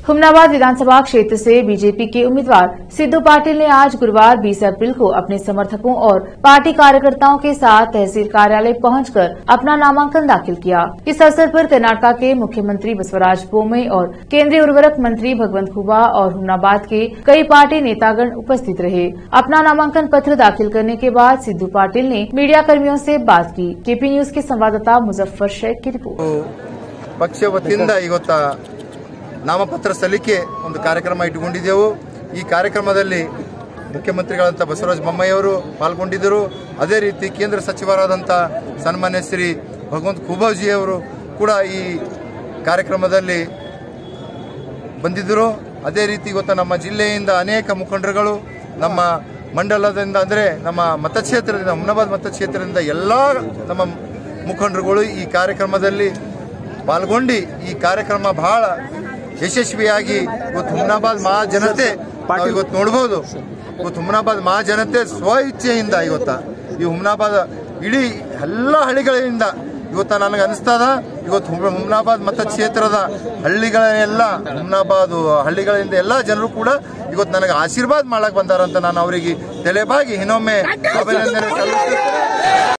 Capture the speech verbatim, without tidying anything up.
हुमनाबाद विधानसभा क्षेत्र से बीजेपी के उम्मीदवार सिद्धू पाटिल ने आज गुरुवार बीस अप्रैल को अपने समर्थकों और पार्टी कार्यकर्ताओं के साथ तहसील कार्यालय पहुंचकर अपना नामांकन दाखिल किया। इस अवसर पर कर्नाटक के मुख्यमंत्री बसवराज बोम्मई और केंद्रीय उर्वरक मंत्री भगवंत खुबा और हुमनाबाद के कई पार्टी नेतागण उपस्थित रहे। अपना नामांकन पत्र दाखिल करने के बाद सिद्धू पाटिल ने मीडिया कर्मियों से बात की। केपी न्यूज के संवाददाता मुजफ्फर शेख की रिपोर्ट। पक्ष वतिಯಿಂದ ಇವತ್ತು ನಾಮಪತ್ರ ಸಲ್ಲಿಕೆ ಒಂದು ಕಾರ್ಯಕ್ರಮ ಇಟ್ಟುಕೊಂಡಿದ್ದೆವು। ಈ ಕಾರ್ಯಕ್ರಮದಲ್ಲಿ ಮುಖ್ಯಮಂತ್ರಿಗಳಾದಂತ ಬಸವರಾಜ ಬೊಮ್ಮಾಯಿ ಅವರು ಪಾಲ್ಗೊಂಡಿದ್ದರು। ಅದೇ ರೀತಿ ಕೇಂದ್ರ ಸಚಿವರಾದಂತ ಸನ್ಮಾನ್ಯ ಶ್ರೀ ಭಗವಂತ ಖುಬಾಜಿ ಅವರು ಕೂಡ ಈ ಕಾರ್ಯಕ್ರಮದಲ್ಲಿ ಬಂದಿದ್ದರು। ಅದೇ ರೀತಿ ಇವತ್ತು ನಮ್ಮ ಜಿಲ್ಲೆಯಿಂದ ಅನೇಕ ಮುಖಂಡರುಗಳು ನಮ್ಮ ಮಂಡಲದಿಂದ ಅಂದ್ರೆ ನಮ್ಮ ಮತಕ್ಷೇತ್ರದಿಂದ ಹುಮನಾಬಾದ್ ಮತಕ್ಷೇತ್ರದಿಂದ ಎಲ್ಲಾ ನಮ್ಮ ಮುಖಂಡರುಗಳು ಈ ಕಾರ್ಯಕ್ರಮದಲ್ಲಿ ಪಾಲ್ಗೊಂಡು ಈ ಕಾರ್ಯಕ್ರಮ ಬಹಳ ಯಶಸ್ವಿಯಾಗಿ ಇವತ್ತು ಹುಮನಾಬಾದ್ ಮಹಾ ಜನತೆ ಇವತ್ತು ನೋಡಬಹುದು। ಇವತ್ತು ಹುಮನಾಬಾದ್ ಮಹಾ ಜನತೆ ಸ್ವ ಇಚ್ಛೆಯಿಂದ ಇವತ್ತು ಈ ಹುಮನಾಬಾದ್ ಇಡೀ ಎಲ್ಲ ಹಳ್ಳಿಗಳಿಂದ ಇವತ್ತು ನನಗೆ ಅನಿಸ್ತದ ಇವತ್ತು ಹುಮನಾಬಾದ್ ಮತಕ್ಷೇತ್ರದ ಹಳ್ಳಿಗಳೆಲ್ಲ ಹುಮನಾಬಾದ್ ಹಳ್ಳಿಗಳಿಂದ ಎಲ್ಲ ಜನರು ಕೂಡ ಇವತ್ತು ನನಗೆ ಆಶೀರ್ವಾದ ಮಾಡಕ್ ಬಂದಾರಂತ ನಾನು ಅವರಿಗೆ ತಲೆಬಾಗಿ ಇನ್ನೊಮ್ಮೆ ಅಭಿನಂದನೆ ಸಲ್ಲಿಸುತ್ತೇನೆ।